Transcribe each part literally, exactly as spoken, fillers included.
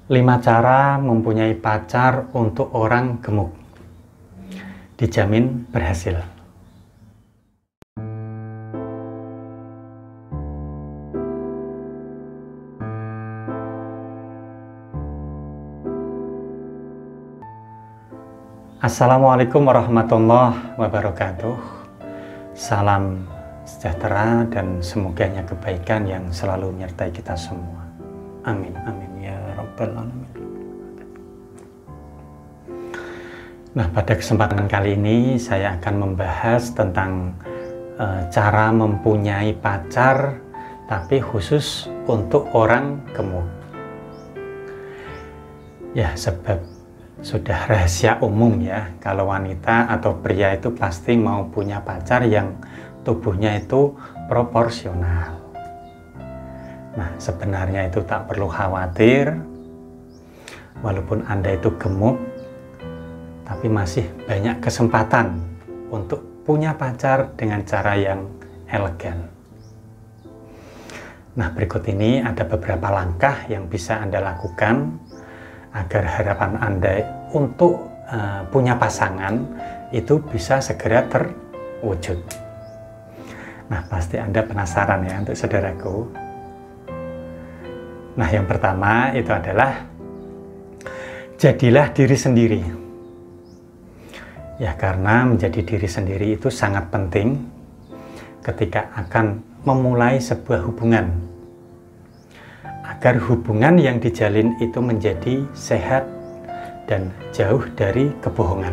lima cara mempunyai pacar untuk orang gemuk. Dijamin berhasil. Assalamualaikum warahmatullahi wabarakatuh. Salam sejahtera dan semoganya kebaikan yang selalu menyertai kita semua. Amin, amin ya rabbal alamin. Nah, pada kesempatan kali ini saya akan membahas tentang e, cara mempunyai pacar, tapi khusus untuk orang gemuk. Ya, sebab sudah rahasia umum ya, kalau wanita atau pria itu pasti mau punya pacar yang tubuhnya itu proporsional. Nah, sebenarnya itu tak perlu khawatir, walaupun Anda itu gemuk, tapi masih banyak kesempatan untuk punya pacar dengan cara yang elegan. Nah, berikut ini ada beberapa langkah yang bisa Anda lakukan agar harapan Anda untuk uh, punya pasangan itu bisa segera terwujud. Nah, pasti Anda penasaran ya untuk saudaraku. Nah, yang pertama itu adalah jadilah diri sendiri. Ya, karena menjadi diri sendiri itu sangat penting ketika akan memulai sebuah hubungan. Agar hubungan yang dijalin itu menjadi sehat dan jauh dari kebohongan.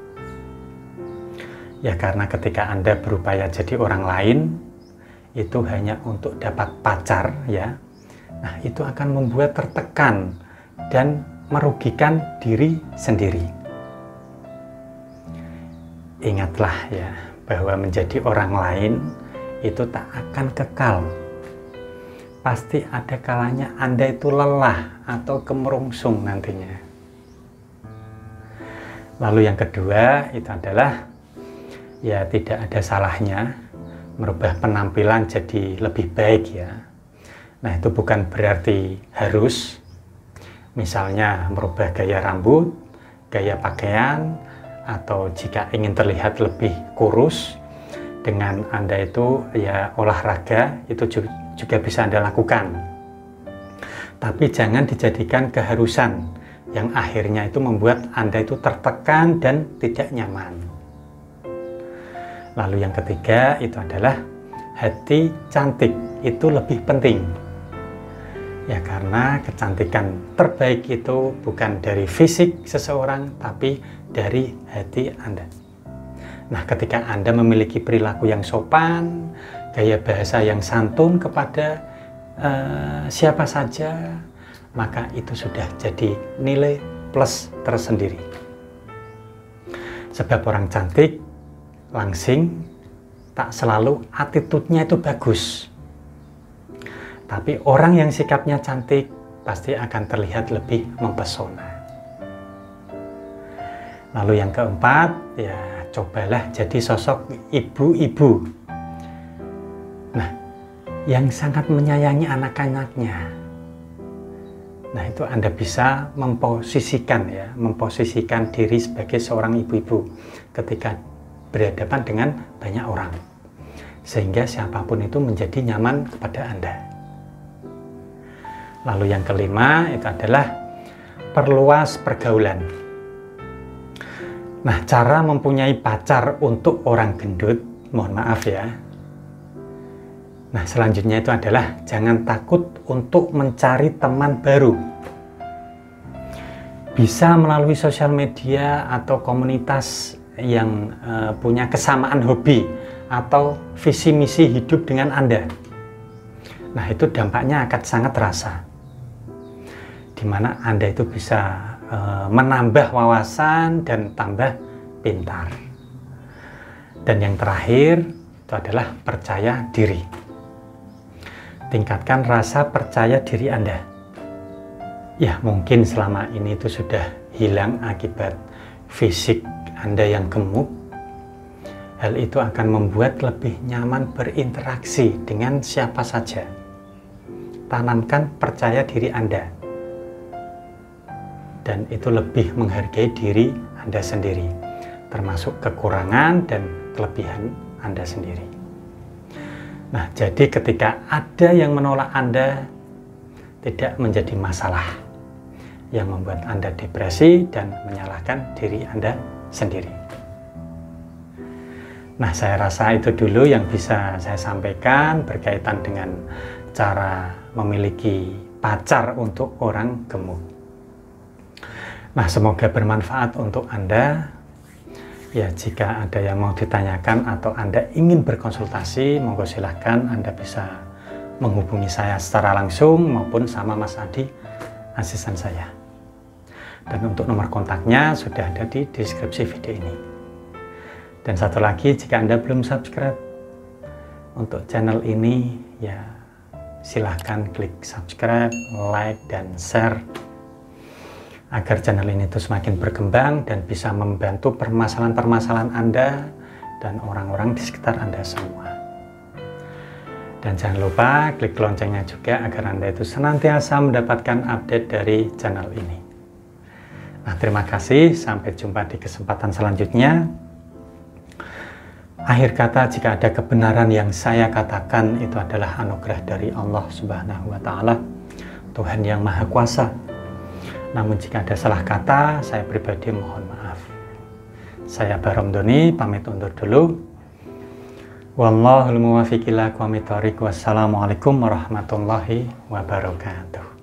Ya, karena ketika Anda berupaya jadi orang lain, itu hanya untuk dapat pacar ya. Nah, itu akan membuat tertekan dan merugikan diri sendiri. Ingatlah ya, bahwa menjadi orang lain itu tak akan kekal. Pasti ada kalanya Anda itu lelah atau kemerungsung nantinya. Lalu yang kedua itu adalah ya, tidak ada salahnya merubah penampilan jadi lebih baik ya. Nah, itu bukan berarti harus misalnya merubah gaya rambut, gaya pakaian, atau jika ingin terlihat lebih kurus dengan Anda itu ya olahraga, itu juga juga bisa Anda lakukan. Tapi jangan dijadikan keharusan yang akhirnya itu membuat Anda itu tertekan dan tidak nyaman. Lalu yang ketiga itu adalah hati cantik itu lebih penting. Ya, karena kecantikan terbaik itu bukan dari fisik seseorang, tapi dari hati Anda. Nah, ketika Anda memiliki perilaku yang sopan, gaya bahasa yang santun kepada uh, siapa saja, maka itu sudah jadi nilai plus tersendiri. Sebab orang cantik, langsing, tak selalu attitude-nya itu bagus. Tapi orang yang sikapnya cantik pasti akan terlihat lebih mempesona. Lalu yang keempat, ya cobalah jadi sosok ibu-ibu. Nah, yang sangat menyayangi anak-anaknya. Nah, itu Anda bisa memposisikan ya, memposisikan diri sebagai seorang ibu-ibu ketika berhadapan dengan banyak orang. Sehingga siapapun itu menjadi nyaman kepada Anda. Lalu yang kelima itu adalah perluas pergaulan. Nah, cara mempunyai pacar untuk orang gendut, mohon maaf ya. Nah, selanjutnya itu adalah jangan takut untuk mencari teman baru. Bisa melalui sosial media atau komunitas yang uh, punya kesamaan hobi atau visi misi hidup dengan Anda. Nah, itu dampaknya akan sangat terasa. Di mana Anda itu bisa uh, menambah wawasan dan tambah pintar. Dan yang terakhir itu adalah percaya diri. Tingkatkan rasa percaya diri Anda. Ya, mungkin selama ini itu sudah hilang akibat fisik Anda yang gemuk. Hal itu akan membuat lebih nyaman berinteraksi dengan siapa saja. Tanamkan percaya diri Anda. dan itu lebih menghargai diri Anda sendiri, termasuk kekurangan dan kelebihan Anda sendiri. Nah, jadi ketika ada yang menolak Anda, tidak menjadi masalah yang membuat Anda depresi dan menyalahkan diri Anda sendiri. Nah, saya rasa itu dulu yang bisa saya sampaikan berkaitan dengan cara memiliki pacar untuk orang gemuk. Nah, semoga bermanfaat untuk Anda. Ya, jika ada yang mau ditanyakan atau Anda ingin berkonsultasi, monggo silahkan Anda bisa menghubungi saya secara langsung maupun sama Mas Adi, asisten saya. Dan untuk nomor kontaknya sudah ada di deskripsi video ini. Dan satu lagi, jika Anda belum subscribe untuk channel ini, ya silahkan klik subscribe, like, dan share agar channel ini terus semakin berkembang dan bisa membantu permasalahan-permasalahan Anda dan orang-orang di sekitar Anda semua. Dan jangan lupa klik loncengnya juga agar Anda itu senantiasa mendapatkan update dari channel ini. Nah, terima kasih, sampai jumpa di kesempatan selanjutnya. Akhir kata, jika ada kebenaran yang saya katakan itu adalah anugerah dari Allah Subhanahu wa Ta'ala, Tuhan yang Maha Kuasa. Namun jika ada salah kata, saya pribadi mohon maaf. Saya Barom Doni, pamit undur dulu. Wallahul muwaffiq ila aqwamit thoriq. Wassalamualaikum warahmatullahi wabarakatuh.